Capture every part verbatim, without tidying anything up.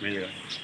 मिलेगा।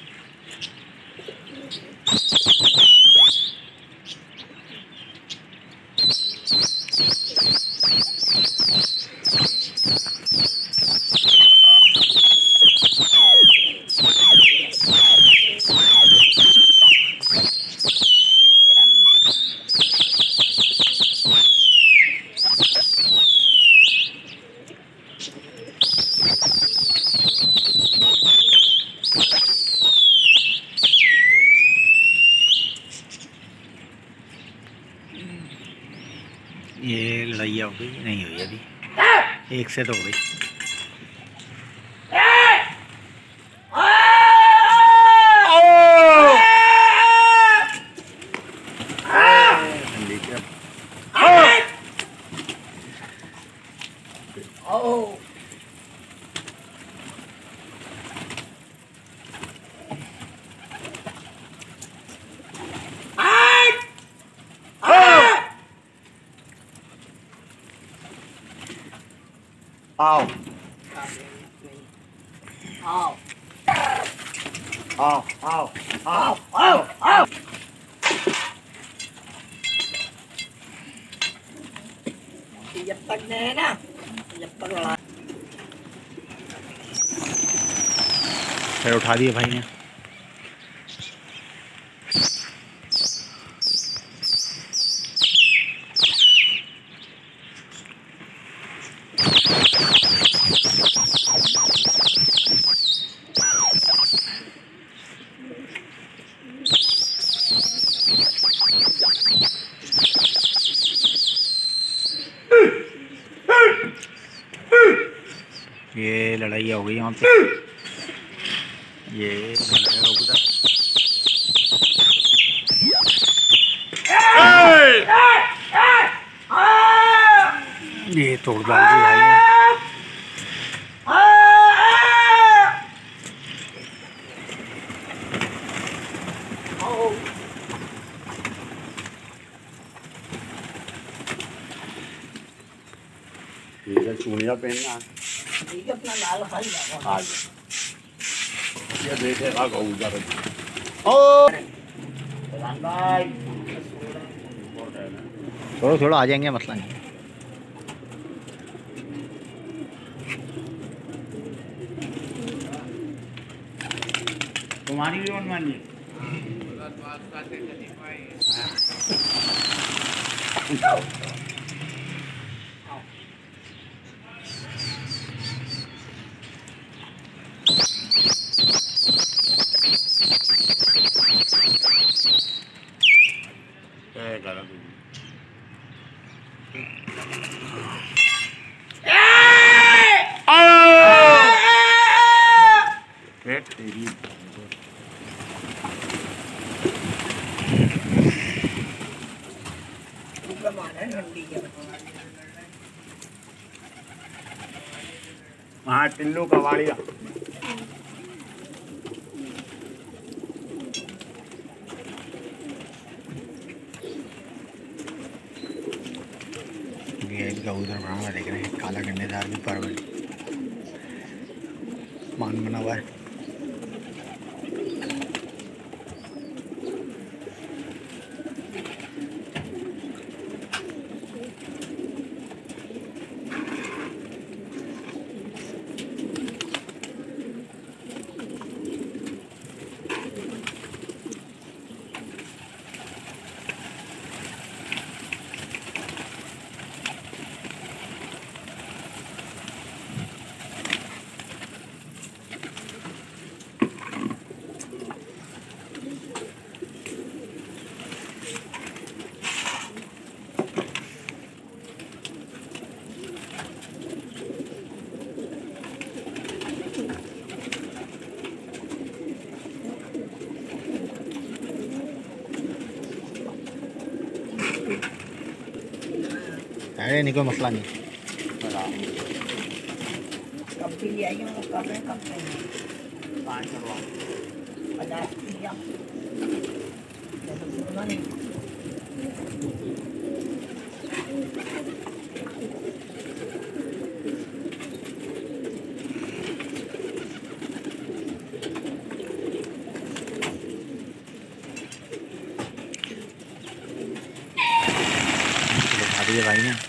ये लड़ाई हो गई नहीं हुई अभी, एक से तो हो गई। आओ आओ आओ आओ आओ आओ आओ। जब तक नहीं ना जब तक लड़ा फिर उठा दिए भाई ने। ये लड़ाई हो गई यहाँ पे, ये कबूतर ये तोड़ डाल दी भाई ने। चूड़िया पहनना अपना लाल खाली ये देखे कबूतर थोड़ा थोड़ा आ जाएंगे, मसला नहीं। तुम्हारी भी मनमानी हाँ टिल्लू कवाड़िया कबूतर बना देख रहे हैं, काला गंडेदार भी परवल मान बना हुआ है। अरे नहीं कोई मसला नहीं। कब भी आई हूँ कब है कब नहीं भाई हैं।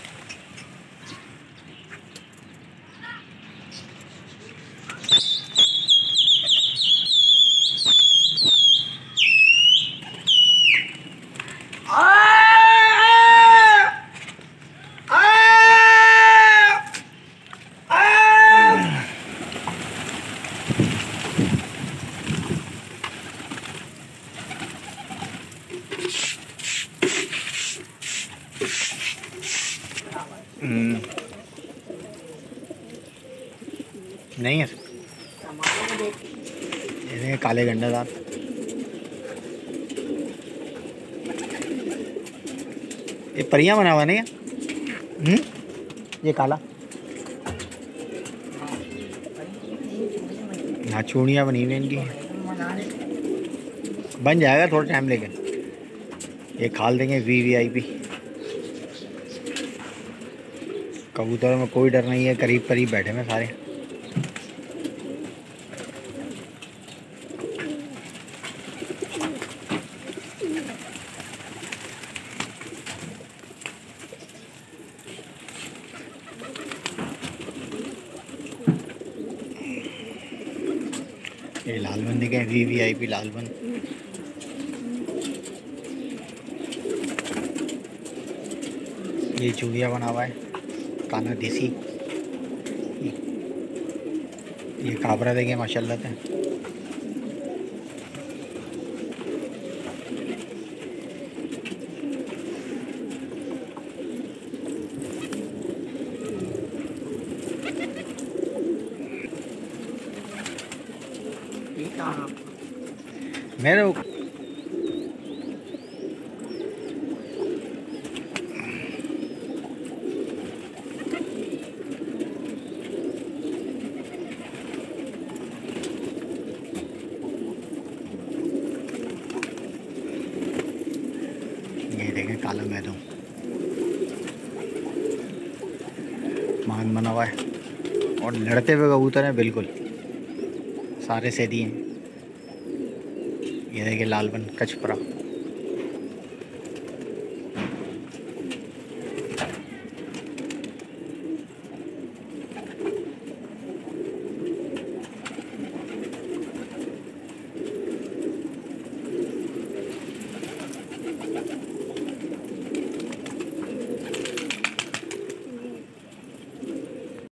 नहीं है ये काले गंडादार। ये परियां बना हुआ नहीं है। हम्म ये काला हाँ चूड़ियाँ बनी हुई इनकी। बन जाएगा थोड़ा टाइम लेके। ये खाल देंगे वी वी आई पी। कबूतरों में कोई डर नहीं है, करीब करीब बैठे हैं सारे। ये लालबन देखें वी वी आई पी लालबन। ये चूड़िया बना हुआ है काना देसी। ये काबरा देखें माशाल्लाह से। मेरे ये देखें काला मैदों मान बना हुआ है और लड़ते हुए कबूतर हैं बिल्कुल सारे सेधी हैं। ये देखिए लालबन कचपरा।